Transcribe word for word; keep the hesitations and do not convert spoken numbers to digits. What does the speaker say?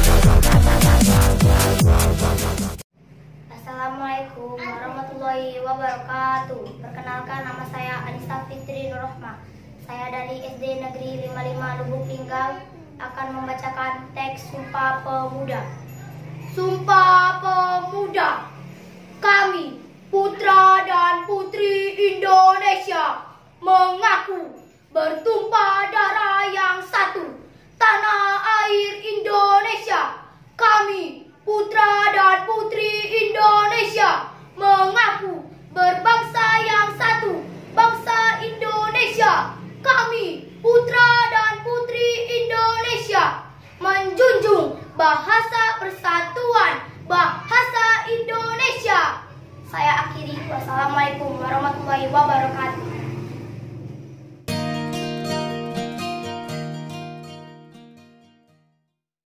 Assalamualaikum warahmatullahi wabarakatuh. Perkenalkan, nama saya Anissa Fitri Nurrohmah. Saya dari S D Negeri lima puluh lima Lubuk Linggau akan membacakan teks Sumpah Pemuda. Sumpah Pemuda. Kami, putra dan putri Indonesia, mengaku bertumpah darah yang